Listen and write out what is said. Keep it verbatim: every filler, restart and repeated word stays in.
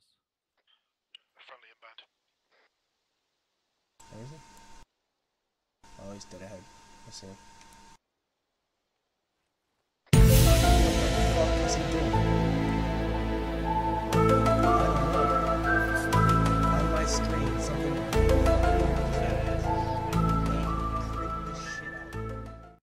us? Friendly inbound. Where is he? Oh, he's dead ahead. I see him. What the fuck is he doing?